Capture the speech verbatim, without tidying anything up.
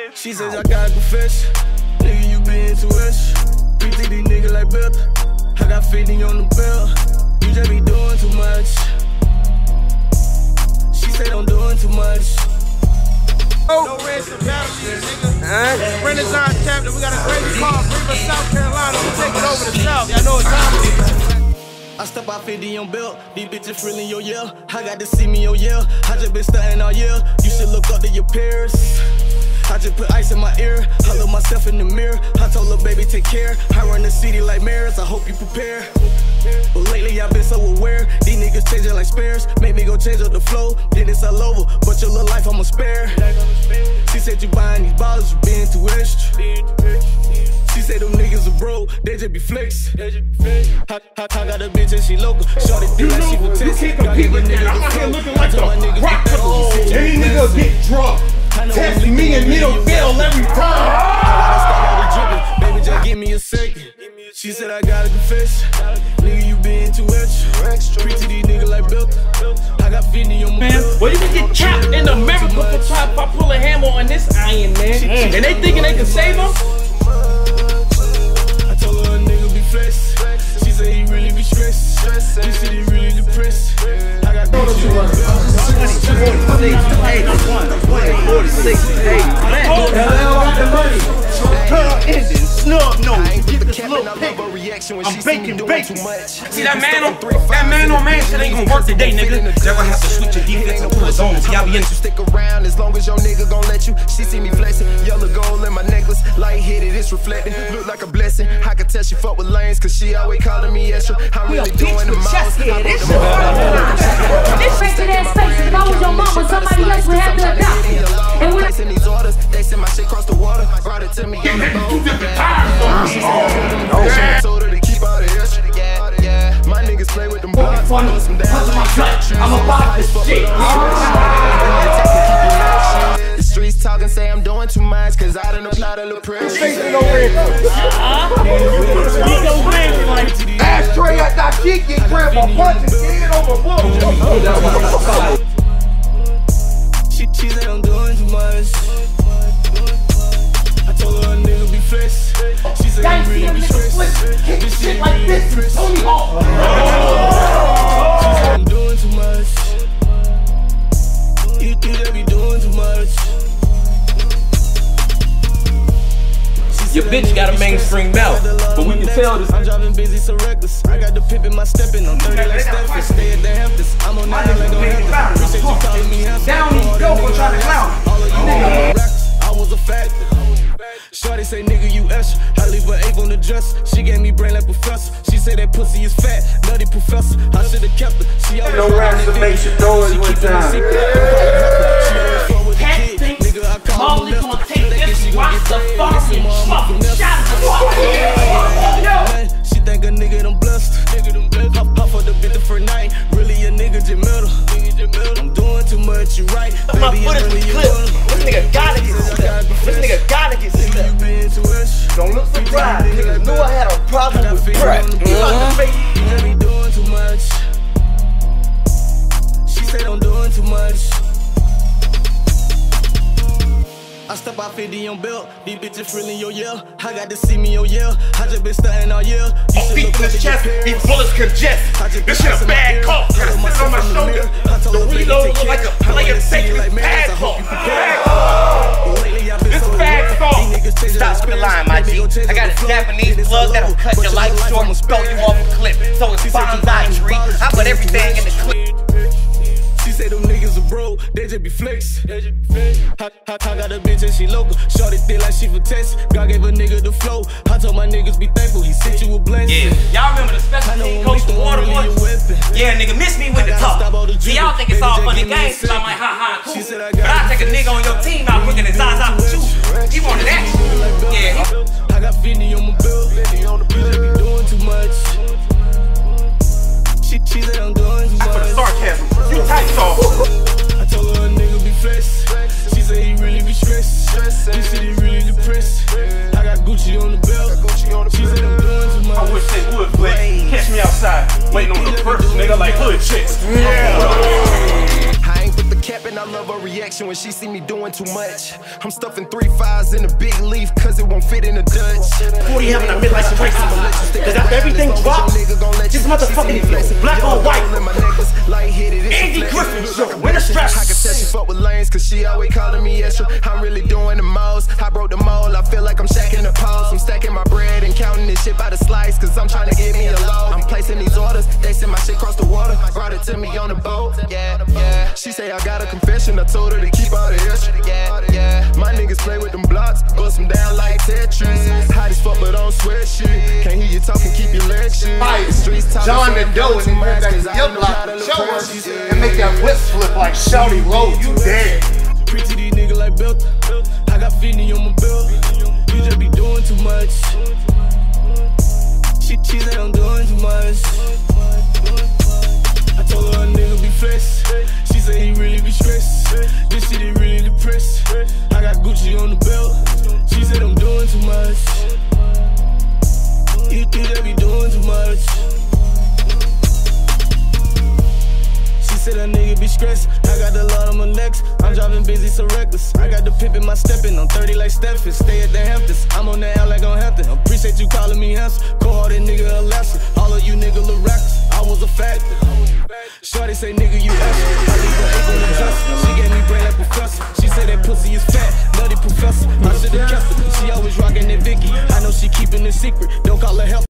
She says I gotta confess, nigga, you been too much. P T D nigga like Beth, I got fifty on the belt. You just be doing too much. She said I'm doing too much. Oh. No ransom penalties, nigga. Uh, Renaissance chapter, we got a great call. Bring us South Carolina, we take it over the South. Y'all know what time it is. I step out fifty on belt, these bitches feeling your yeah. I got to see me your yeah. I just been stunting all year. You should look up to your peers. I just put ice in my ear. I look myself in the mirror. I told little baby take care. I run the city like mayors. I hope you prepare. But lately I've been so aware. These niggas changing like spares. Make me go change up the flow. Then it's all over. But your little life I'ma spare. She said you buying these bottles, you being too extra. She said them niggas are broke, they just be flex. I, I, I got a bitch and she local. Shorty think like she was test. You can't compete with that. I'm out here looking like the rock star. Any nigga get drunk. Test me in middle field every time. I gotta start out the drippin'. Baby, just give me a second. She said I gotta confess. Nigga, you been too extra. Preach to these niggas like Belt. I got fifty on my man. Well, you can get chopped in America for chop if I pull a hammer on this iron, man. Mm. And they thinking they can save him? I told her a nigga be flex. She said he really be stressed. He said he really depressed. I got bitches on the forty-six, hey, man. Oh, the hell got the money. Girl, ending, snub nose. Get this little pick. I'm baking bacon. See that man on that man on man shit ain't gonna work today, nigga. They're gonna have to switch your defense and pull a zone. See, y'all be in to stick around as long as your nigga gon' let you. She see me flexing, yellow gold in my necklace, light headed, it's reflecting. Look like a blessing. I can tell she fuck with lanes, cause she always calling me extra. I'm really doing the most. This freaking ass face, if I was your mama, somebody else would have to adopt you. And when in these orders, they send my shit across the water, brought it to me. I told her to keep all the extra. Yeah, yeah. My niggas play with them blocks. I'm about this shit. The streets talking, say I'm doing too much, cause I done applied a little pressure. Ashtray at that kick, get grab my punch and get over book. She, she said I'm doing too much. I told her a nigga be flex. She said he really be stressed. Kick shit like this, Tony Hawk. She said I'm doing too much. You, you just be doing too much. Your bitch got a mainstream mouth, but we can tell this. I'm driving busy, so reckless. I got the pip in my steppin'. I'm thirty like Stephen. Stay at the Hamptons. I'm on that like no Hamptons. Appreciate you calling me Hampton. Down these go for trying to clown. All of you rappers, I was a factor. Shorty say nigga you extra. I leave her eighth on the dress. She gave me brain like professor. She say that pussy is fat, nutty professor. I should've kept her. She always no raps to make your noise one time. She always fuck with the kid. Nigga, I call her gonna take this rock the fucking she think a nigga done blessed. Hop, hop for the bit the first night. Really a nigga just middle. I'm doing too much, you right. My foot is really clip. This nigga gotta get stuck. This nigga gotta get stuck. Don't look surprised. Niggas knew I had a problem with prep. You be doing too much. She said I'm doing too much. I step out fifty on belt, these bitches feeling your yeah. I got to see me your yeah. I just been stunting all year. You oh, feet in his chest, these bullets congest. This shit a bad call. Gotta sit on my shoulder. The reload look like a player taking his pad call. This bad call. Stop with the line, my G. I got a Japanese plug that'll cut your life short and throw you off a cliff. So it's bonsai tree. I put everything in the clip. She say them niggas are broke, they just be flex. I, I, I got a bitch and she local. Shorty thick like she for test. God gave a nigga the flow. I told my niggas be thankful, he sent you a blessing. Yeah, y'all remember the special team coach, the water boy? Yeah, nigga, miss me with the talk. See, y'all think it's all funny games, so I'm like, ha ha, cool. But I take a nigga on your team out quicker than Zaza with you. He wanted that. Yeah. I got fifty on my bill. You just be doing too much. She, she said I'm doing too much. For the sarcasm, you tight off. I told her a nigga be flex. She said he really be stressed. He said he really depressed. I got Gucci on the belt. She said I'm doing too much. I wish they would, but catch me outside waiting on the first nigga like hood chicks. I ain't with the cap and I love her reaction when she see me doing too much. I'm stuffing three fives in a big leaf, cause it won't fit in a Dutch. forty having a midlife crisis. Cause after everything drops, just motherfucking flow. Black on white. Andy Griffin show. Win a strap. I can tell she fuck with lanes, cause she always calling me extra. I'm really doing the most. I broke the mold. I feel like I'm shacking the post. I'm stacking my bread and counting this shit by the slice, cause I'm trying to get me a load. I'm placing these orders. They send my shit across the water. Brought it to me on the boat. Yeah, yeah. She say I got a confession. I told her to keep all the extra. Yeah, yeah. My niggas play with them blocks. Bust them down like Tetris. Hot as fuck, but don't sweat shit. Can't hear you talking, keep your legs shit. John and Doe and then back to your block and show us and make that whip flip like Shawty Low. You dead. Preach to these niggas like belt. I got fifty on my belt. You just be doing too much. She, she said I'm doing too much. I told her a nigga be flex. She said he really be stressed. This shit is really depressed. I got Gucci on the belt. She said I'm doing too much. You, you just be doing too much. She said that nigga be stressed. I got the lot on my necks. I'm driving busy, so reckless. I got the pip in my steppin'. I'm thirty like Stephen. Stay at the Hamptons. I'm on the L like on Hampton. Appreciate you calling me handsome. Cold-hearted nigga a lesson. All of you nigga look reckless. I was a factor. Shorty say nigga you extra. I leave her able to trust. She gave me brain like professor. She said that pussy is fat. Nutty professor. I should've kept her. She always rockin' that Vicky. I know she keeping it secret. Don't call her help.